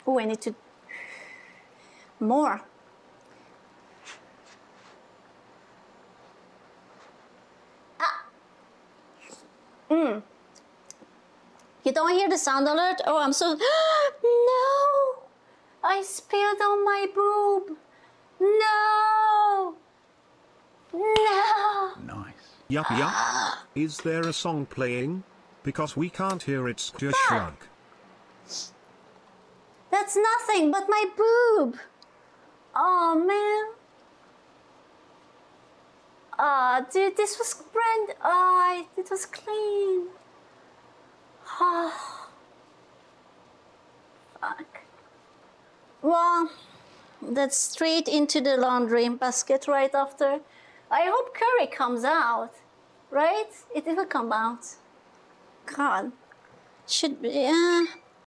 Oh, I need to more. You don't hear the sound alert? Oh, I'm so... No! I spilled on my boob. No! No! Nice. Yup, yup. Is there a song playing? Because we can't hear it. Just shrug. That's nothing but my boob. Oh, man. Dude, this was brand... Oh, it was clean. Oh. Fuck. Well, that's straight into the laundry basket right after. I hope curry comes out, right? It will come out. God, should be.